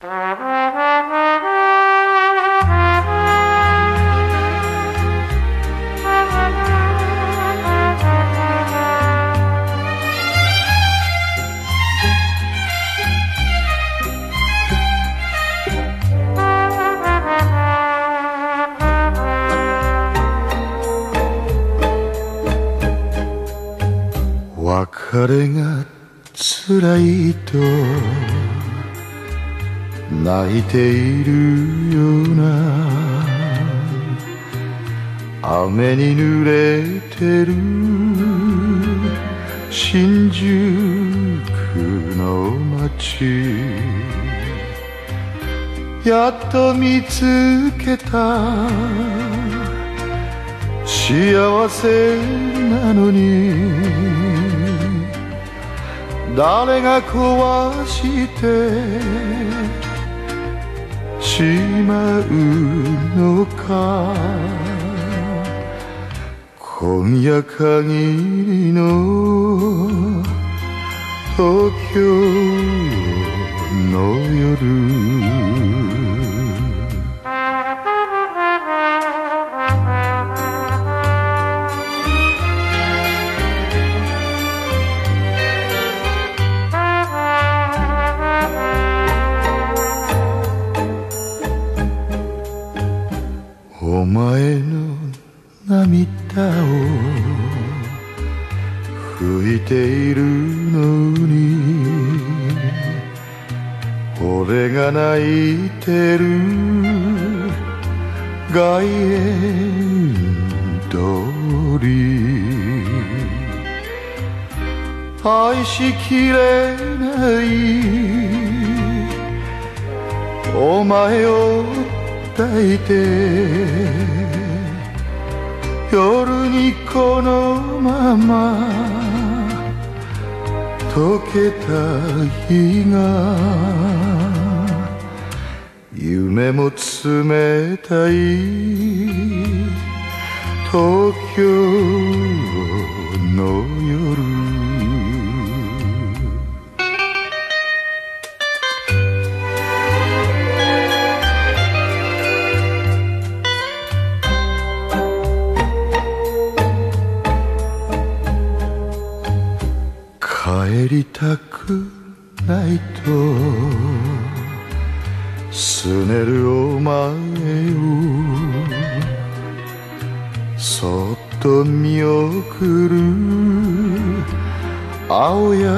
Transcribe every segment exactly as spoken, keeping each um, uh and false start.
別れが辛いと泣いているような雨に濡れてる新宿の街、やっと見つけた幸せなのに誰が壊してしまうのか、今夜限りの東京の夜、お前の涙を拭いているのに俺が泣いてる外苑通り、愛しきれないお前を抱いて夜にこのまま溶けた日が夢も冷たい東京の夜、帰りたくないと拗ねるお前をそっと見送る青山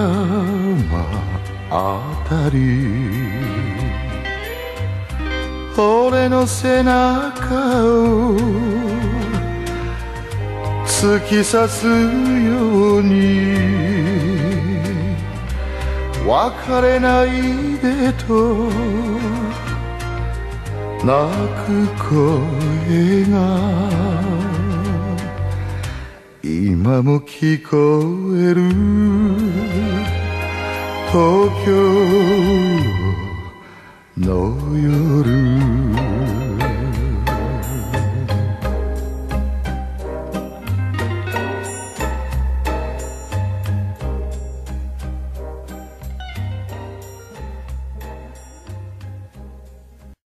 あたり、俺の背中を突き刺すように別れないでと泣く声が今も聞こえる東京の夜。